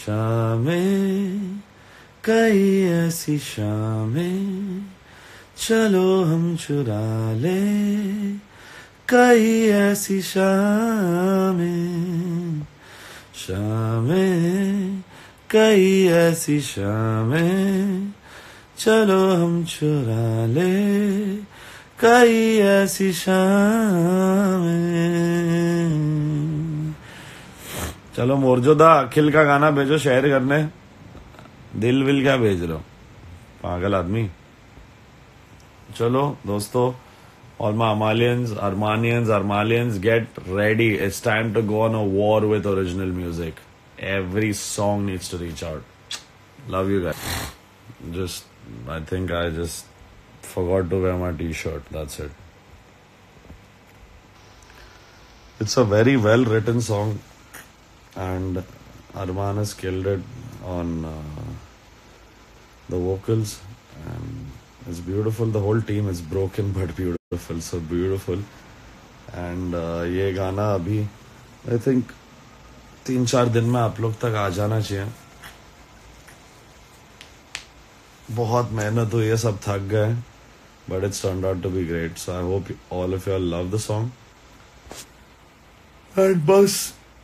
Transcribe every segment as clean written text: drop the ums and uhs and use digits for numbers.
शामें कई ऐसी शामें चलो हम चुरा ले कई ऐसी शामें शामें कई ऐसी शामें चलो हम चुरा ले कई ऐसी शामें। चलो मोरजोदा अखिल का गाना भेजो शेयर करने। दिल विल क्या भेज रहे हो पागल आदमी। चलो दोस्तों, all my Armanians, get ready. It's time to go on a war with original music. Every song needs to reach out. Love you guys. I think I just forgot to wear my t-shirt. That's it. It's a very well written song and Arman has killed it on the vocals and it's beautiful. The whole team is broken but beautiful, so beautiful. And ये गाना अभी I think 3-4 दिन में आप लोग तक आ जाना चाहिए। बहुत मेहनत हुई है, सब थक गए, but it's turned out to be great. So I hope all of you all love the song. And बस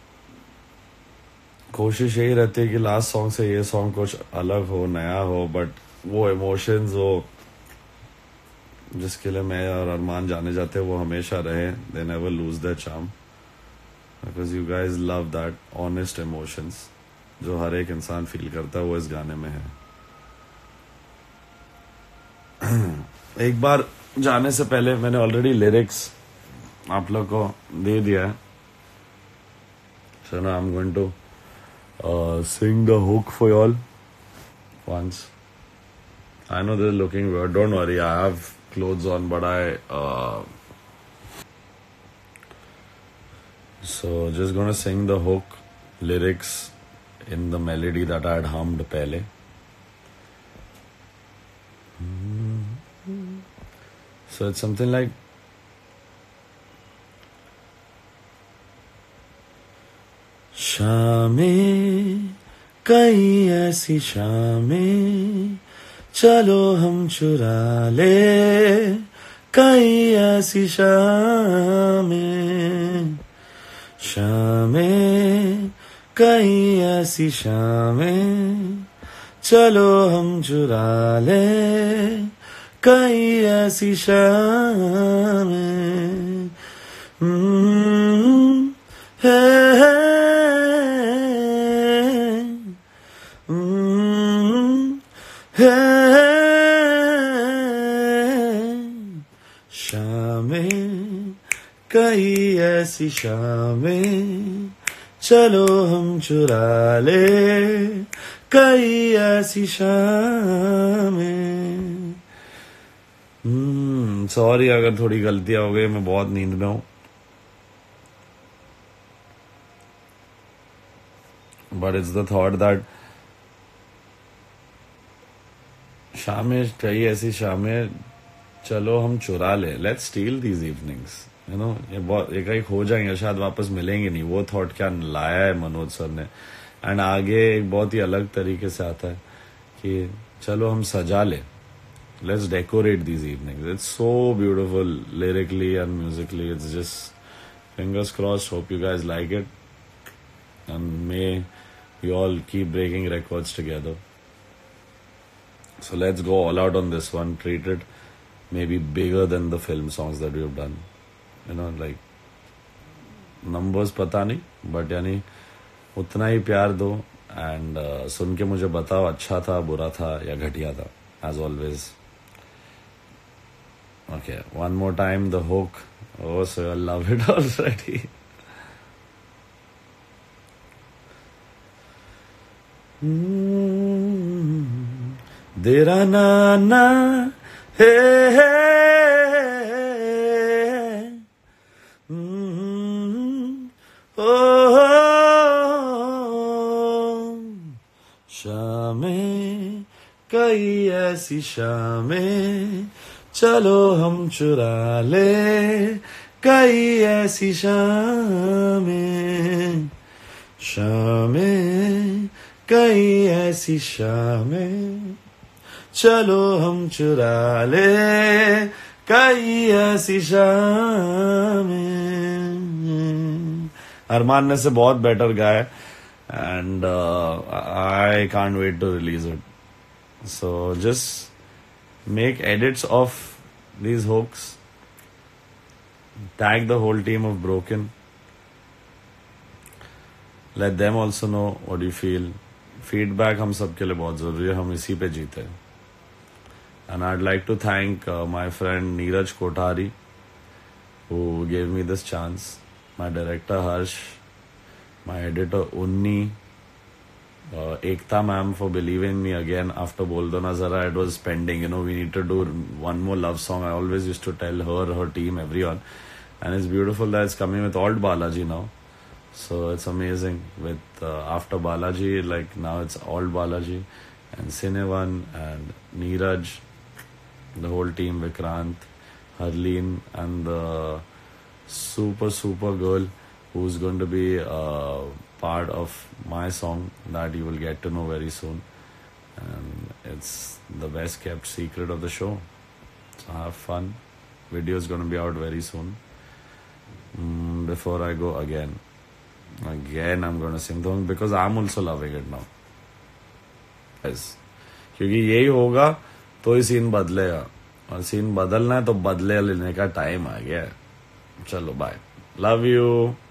कोशिश यही रहती है कि लास्ट सॉन्ग से ये सॉन्ग कुछ अलग हो, नया हो, बट वो इमोशंस वो जिसके लिए मैं और अरमान जाने जाते हैं वो हमेशा रहे. They never lose their charm because you guys love that honest emotions जो हर एक इंसान फील करता है, वो इस गाने में है. एक बार जाने से पहले मैंने ऑलरेडी लिरिक्स आप लोग को दे दिया है. So now I'm going to sing the hook for y'all once. I know this is looking weird. Don't worry, I have clothes on, but so just gonna sing the hook lyrics in the melody that I had hummed pehle. So it's something like शामें कई ऐसी शामें चलो हम चुरा ले कई ऐसी शामें शामें कई ऐसी शामें चलो हम चुरा ले कई ऐसी शामें शामें कई ऐसी शामें चलो हम चुरा ले कई ऐसी शामें. सॉरी अगर थोड़ी गलतियां हो गई, मैं बहुत नींद में हूं. But it's the thought that शामें कई ऐसी शामें चलो हम चुरा ले, let's steal these evenings, you know. ये बहुत एक हो जाएंगे, शायद वापस मिलेंगे नहीं. वो थॉट क्या लाया है मनोज सर ने. एंड आगे एक बहुत ही अलग तरीके से आता है कि चलो हम सजा ले, let's decorate these evenings. It's so beautiful lyrically and musically. It's just fingers crossed. Hope you guys like it and may you all keep breaking records together. So let's go all out on this one. Treat it maybe bigger than the film songs that we've done. You know, like numbers पता नहीं, but यानी उतना ही प्यार दो. And सुन के मुझे बताओ अच्छा था, बुरा था या घटिया था. As always. Okay, one more time the hook. Oh, so I love it already. Dera na na hey hey oh शामें कई ऐसी शामें चलो हम चुरा ले कई ऐसी शामें शामें कई ऐसी शामें चलो हम चुरा ले कई ऐसी शामें। अरमान ने से बहुत बेटर गाया and I can't wait to release it. So just make edits of these hooks, tag the whole team of Broken, let them also know what you feel. Feedback हम सबके लिए बहुत जरूरी है, हम इसी पे जीते हैं. And I'd like to thank my friend Neeraj Kothari who gave me this chance, my director Harsh, my editor Unni, Ekta ma'am for believing me again after Bol Do Na Zara. It was pending, we need to do one more love song. I always used to tell her team, everyone, and it's beautiful that it's coming with Alt Balaji now. So it's amazing with after Balaji, like now it's Alt Balaji and Cinevan and Neeraj, the whole team, Vikrant, Harleen, and the super girl who's going to be part of my song that you will get to know very soon. And it's the best kept secret of the show. So have fun. Video is going to be out very soon. Before I go again I'm going to sing the song because I'm also loving it now. Yes. क्योंकि यही होगा तो ही scene बदलेगा और scene बदलना है तो बदले लेने का टाइम आ गया है. चलो बाय. Love you.